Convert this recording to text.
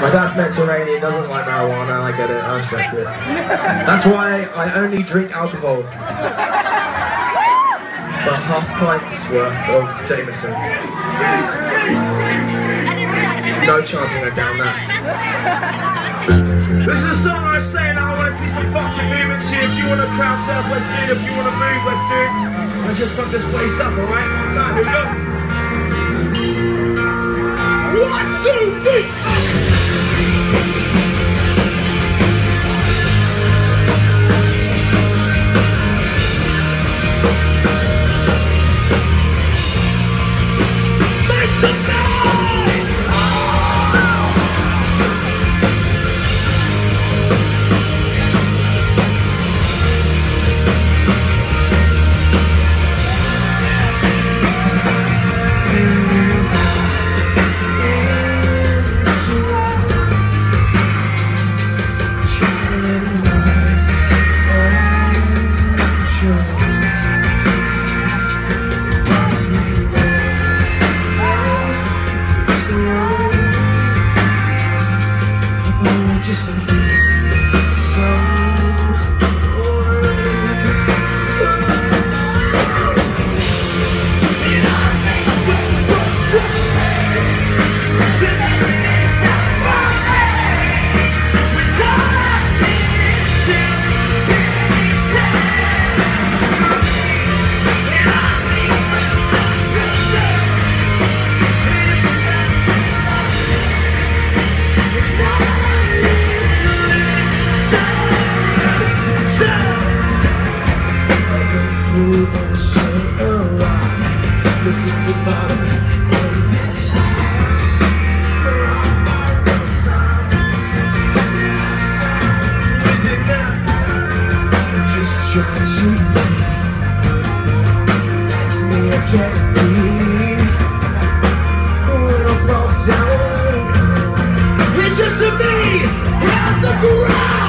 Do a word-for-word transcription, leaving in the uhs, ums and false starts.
My dad's Mediterranean, doesn't like marijuana, I get it, I respect it. That's why I only drink alcohol. But half pints worth of Jameson. No chance I'm gonna down that. This is a song I was saying I want to see some fucking movements here. If you want to crowd surf, let's do it. If you want to move, let's do it. Let's just fuck this place up, alright? One time, here we go. One, two, three! Make some noise! It's just me and the ground.